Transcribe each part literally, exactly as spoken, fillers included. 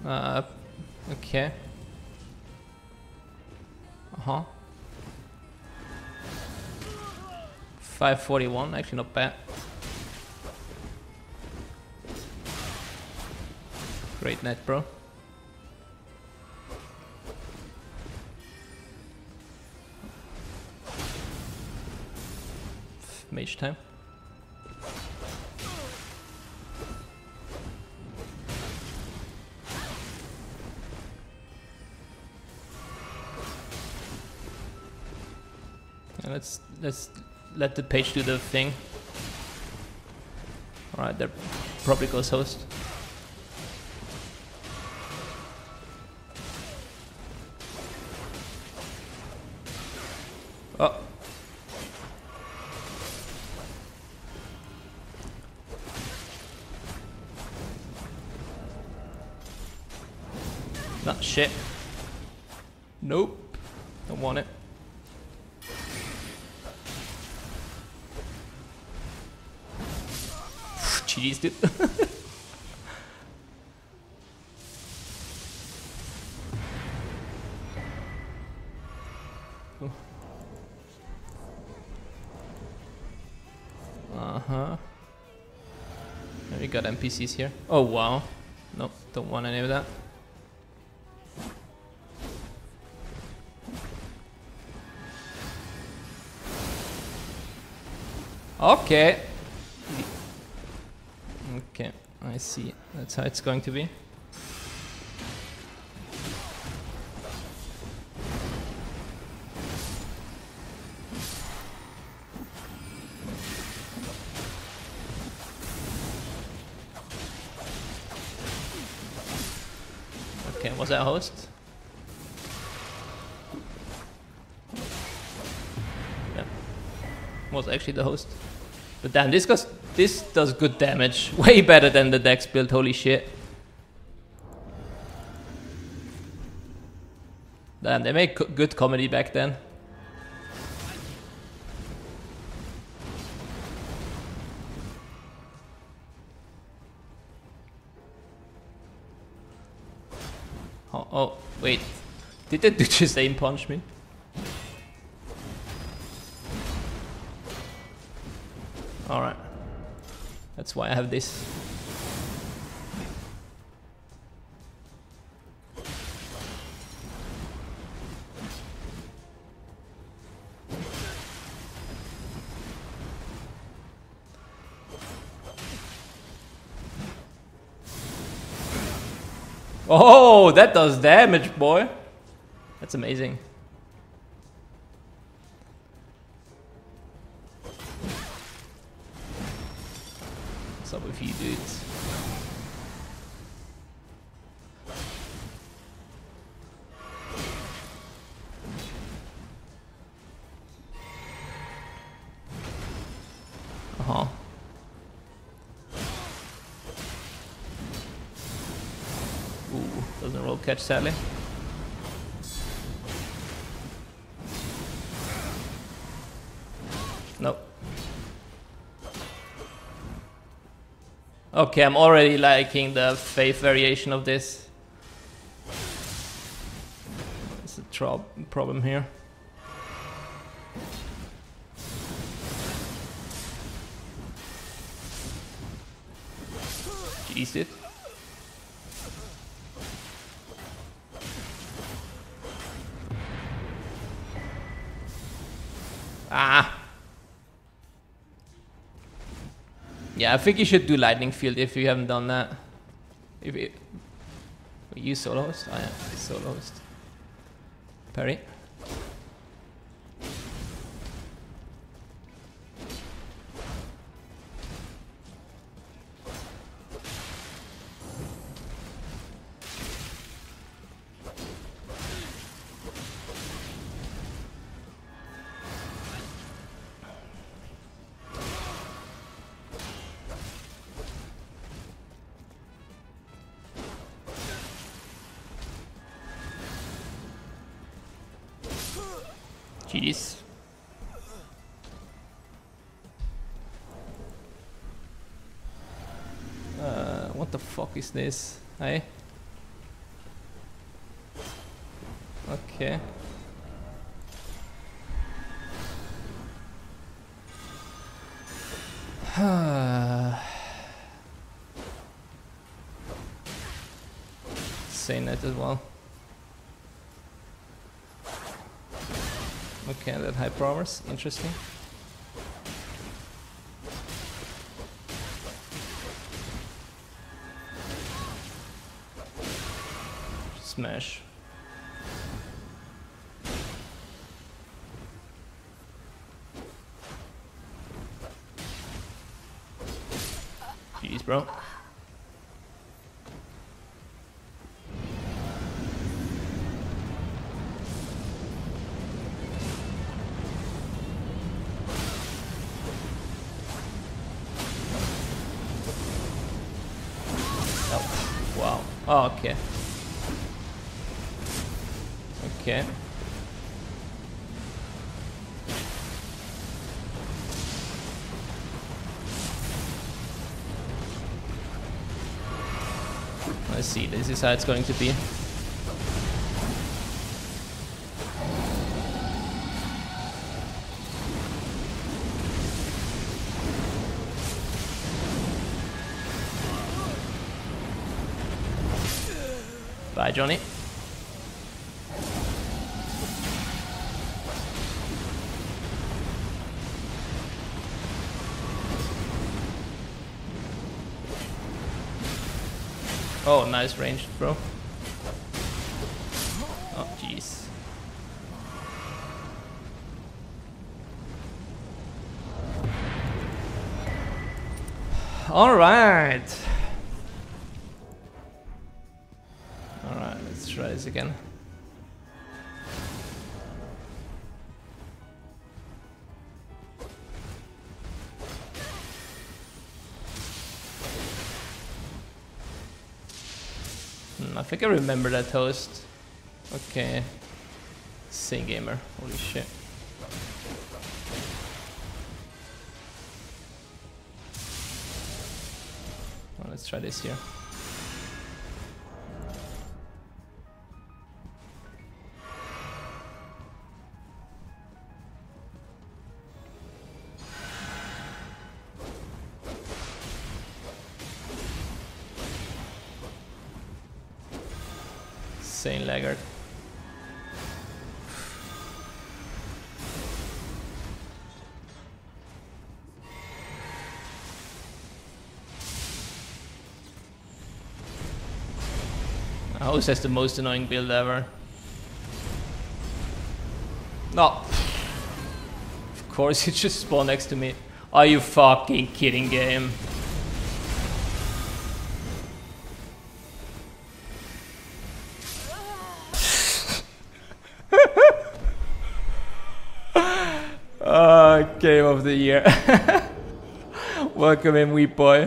Uh, okay. Uh-huh. five forty-one, actually not bad. Great net, bro. Mage time. Let's let's let the page do the thing. Alright, there probably goes host. Oh. Not shit. Nope. Don't want it. G G's, dude. Uh-huh. We got N P Cs here. Oh, wow. Nope, don't want any of that. Okay. Okay, I see. That's how it's going to be. Okay, was that a host? Yeah. Was actually the host. But damn, this goes, this does good damage. Way better than the Dex build, holy shit. Damn, they made co good comedy back then. Oh, oh wait. Did they just aim punch me? Alright. That's why I have this. Oh, that does damage, boy. That's amazing. What's up with you dudes? Uh-huh. Ooh, doesn't roll catch sadly. Nope. Okay, I'm already liking the faith variation of this. There's a tro problem here. Jeez, it. Ah. Yeah, I think you should do Lightning Field if you haven't done that. If it, you solo host? Oh yeah, solo host. Parry. Jeez. Uh, what the fuck is this? Hey? Okay. Saying that as well. Okay, that high powers, interesting. Smash. Jeez, bro. Oh, wow. Oh, okay. Okay. Let's see, this is how it's going to be. Bye, Johnny. Oh, nice range, bro. Oh, jeez. All right. All right, let's try this again. Hmm, I think I remember that host. Okay. Same gamer. Holy shit. Well, let's try this here. Insane laggard. Host has the most annoying build ever. No. Of course, it just spawned next to me. Are you fucking kidding, game? Uh, game of the year. Welcome in, Weep Boy.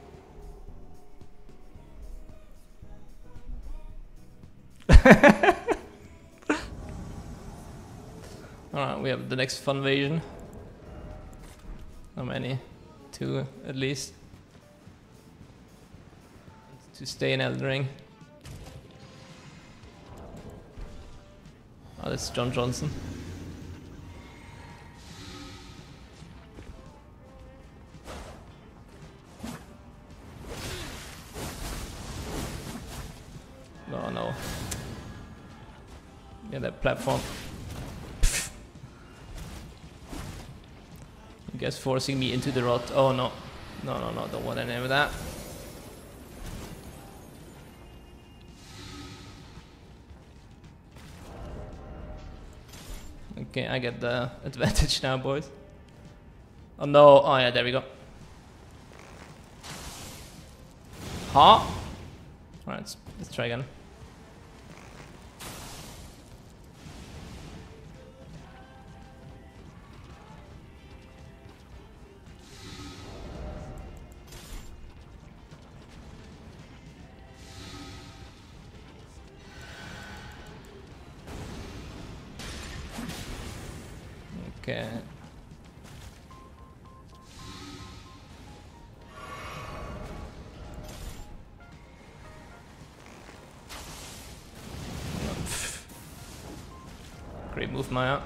Alright, we have the next fun invasion. How many? Two at least. To stay in Elden Ring. Oh, that's John Johnson. No, no. Yeah, that platform. You guys forcing me into the rot. Oh no. No, no, no, don't want any of that. Okay, I get the advantage now, boys. Oh no. Oh yeah, there we go. Huh? Alright, let's, let's try again. Okay. Great move, Maya.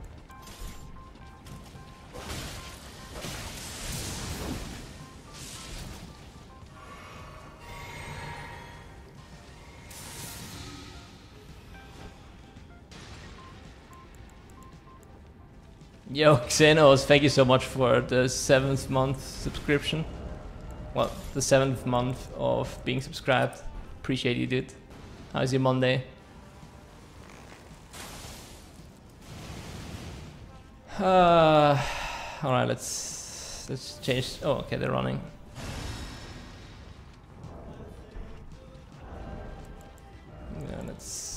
Yo, Xenos, thank you so much for the seventh month subscription. Well, the seventh month of being subscribed. Appreciate you, dude. How's your Monday? Uh, all right, let's let's change. Oh, okay, they're running. Yeah, let's.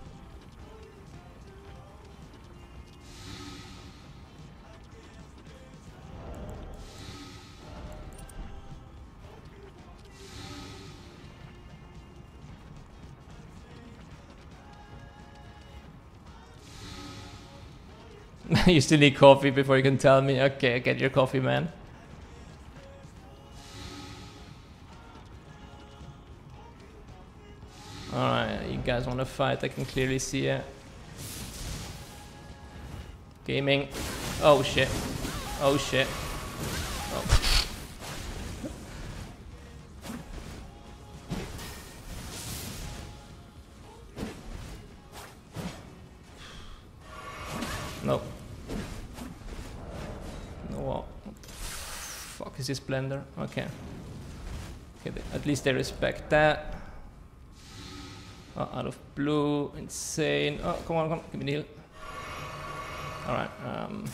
You still need coffee before you can tell me. Okay, get your coffee, man. Alright, you guys want to fight? I can clearly see it. Gaming. Oh shit. Oh shit. Oh. Nope. No, what the fuck is this blender? Okay. Okay, they, at least they respect that. Oh, out of blue, insane. Oh, come on, come on, give me the heal. Alright, um.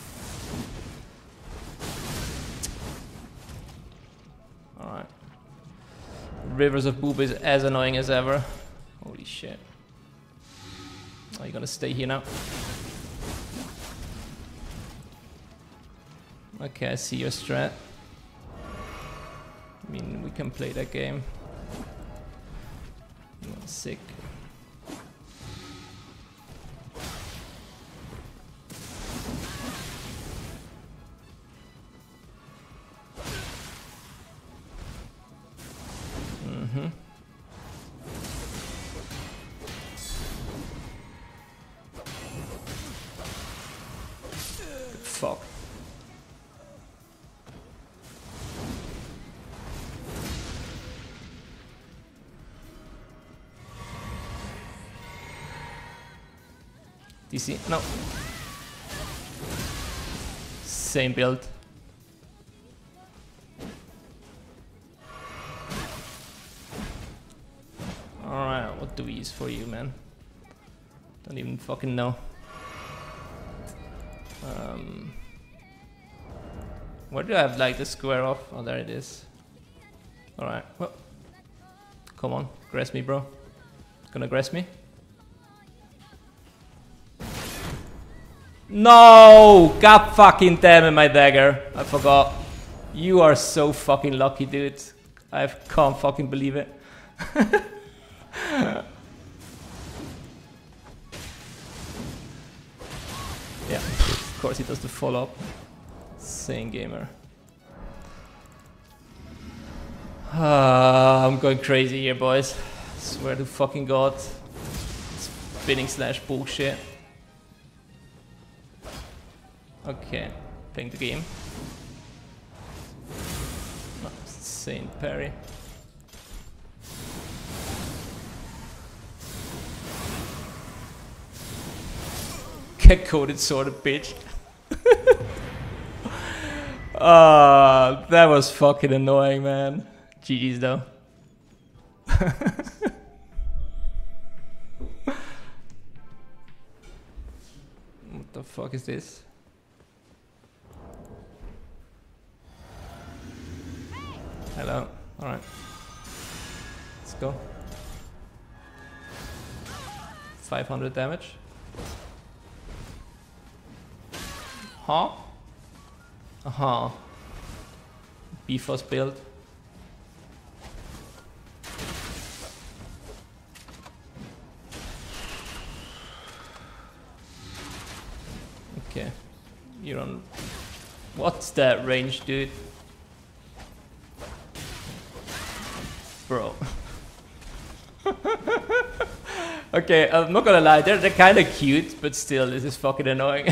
Alright. Rivers of Boob is as annoying as ever. Holy shit. Oh, you're gonna stay here now? Okay, I see your strat. I mean, we can play that game. Oh, sick. Mm-hmm. Fuck. D C, no. Same build. Alright, what do we use for you, man? Don't even fucking know. Um, where do I have like the square off? Oh, there it is. Alright, well. Come on, grass me, bro. Gonna grass me? No! God fucking damn it, my dagger. I forgot. You are so fucking lucky, dude. I can't fucking believe it. Yeah, of course he does the follow-up. Insane gamer. Uh, I'm going crazy here, boys. Swear to fucking God. Spinning slash bullshit. Okay, playing the game. Oh, insane parry. Get coated sword of bitch. Ah, uh, that was fucking annoying, man. G G's though. What the fuck is this? Hello. Alright. Let's go. five hundred damage. Huh? Uh-huh. B-F O S build. Okay. You're on... What's that range, dude? Bro. Okay, I'm not gonna lie, they're, they're kind of cute, but still, this is fucking annoying.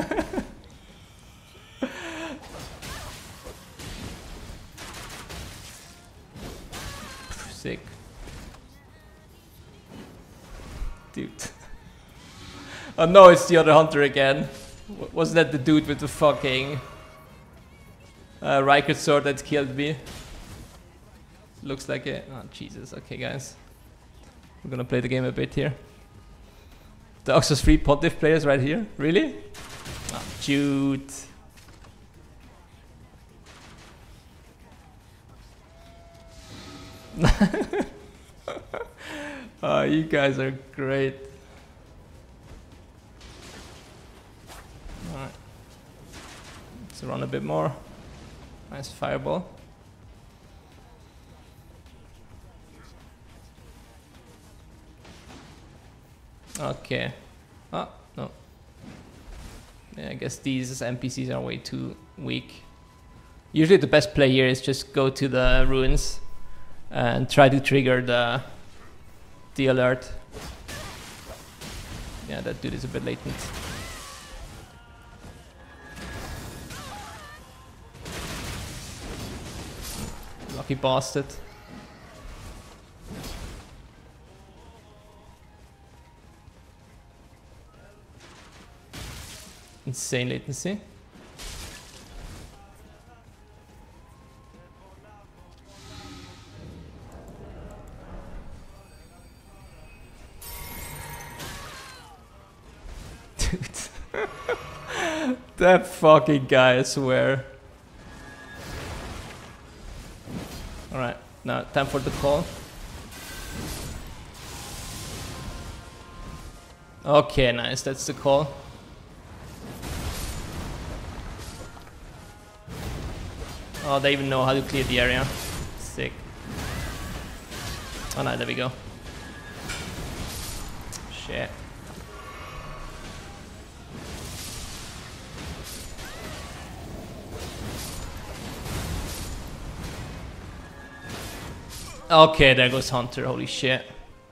Sick. Dude. Oh no, it's the other hunter again. W wasn't that the dude with the fucking uh, Rykard sword that killed me? Looks like it. Oh Jesus, okay guys. We're gonna play the game a bit here. The Oxus three Pontiff players right here? Really? Oh, Jude. Oh, you guys are great. Alright. Let's run a bit more. Nice fireball. Okay. Oh, no. Yeah, I guess these N P Cs are way too weak. Usually the best play here is just go to the ruins and try to trigger the the alert. Yeah, that dude is a bit latent. Lucky bastard. Insane latency. Dude. That fucking guy, I swear. Alright, now time for the call. Okay, nice, that's the call. Oh, they even know how to clear the area. Sick. Oh no, there we go. Shit. Okay, there goes Hunter, holy shit.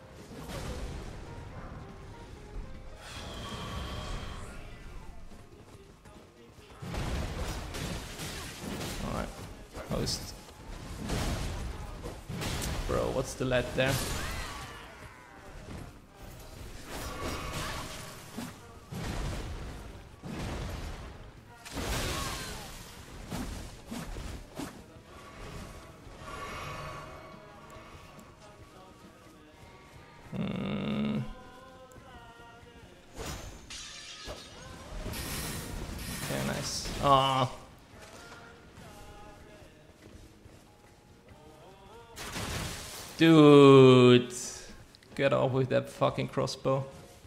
Alright, host. Bro, what's the lead there? Aw. Dude. Get off with that fucking crossbow.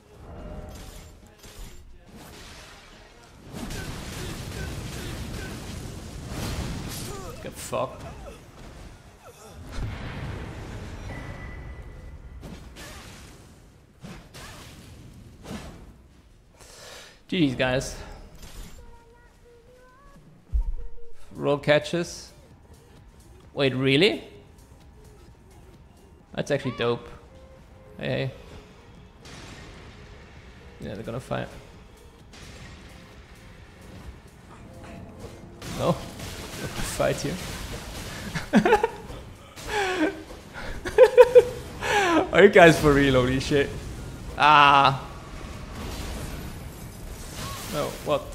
Get fucked. G G's guys. Roll catches. Wait, really? That's actually dope. Hey, hey. Yeah, they're gonna fight. No? They're gonna fight here. Are you guys for real? Holy shit. Ah. No, what?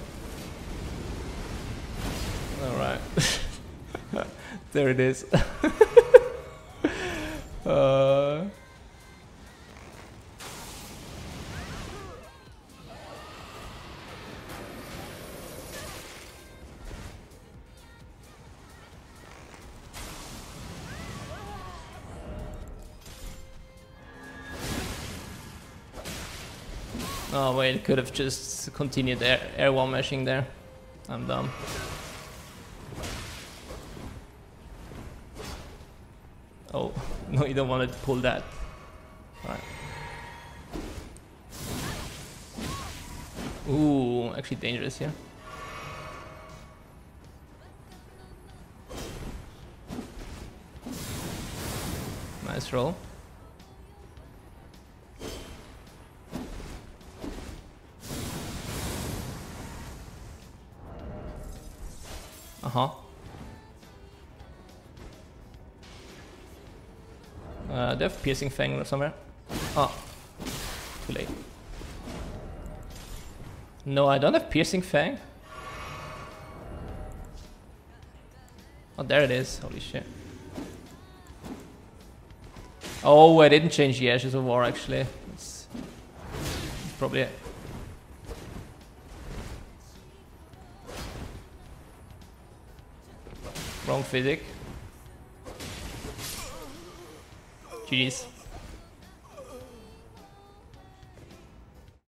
Alright. There it is. uh. Oh wait, could have just continued air, air wall meshing there. I'm dumb. Oh, no, you don't want to pull that. Alright. Ooh, actually dangerous here. Nice roll. Uh-huh. Uh, they have Piercing Fang somewhere. Oh. Too late. No, I don't have Piercing Fang. Oh, there it is. Holy shit. Oh, I didn't change the Ashes of War, actually. That's probably it. Wrong physic. G G's.